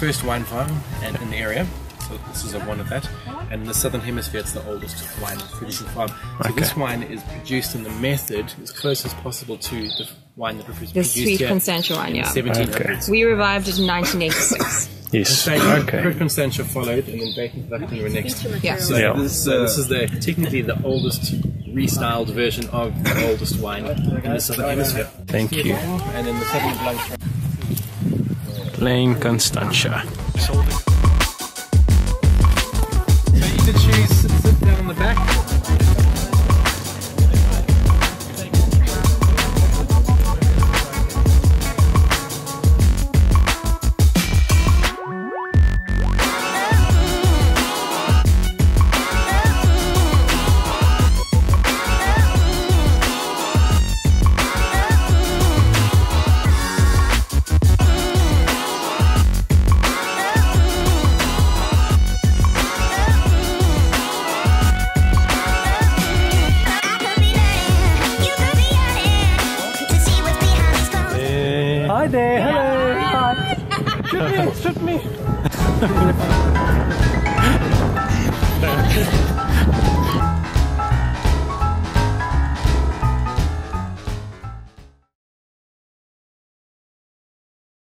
first wine farm in the area. So this is one of that. And in the southern hemisphere, it's the oldest wine producing farm. So this wine is produced in the method as close as possible to the wine that was produced the sweet here Constantia wine, in yeah. the 1700s. We revived it in 1986. Yes. Klein Constantia followed, and then Bacon were next. Yeah. So this is technically the oldest restyled version of the oldest wine in the southern hemisphere. Thank you. And then the second blanc. Klein Constantia. So you choose sit down on the back. Hi there, hello, hi. Shoot me.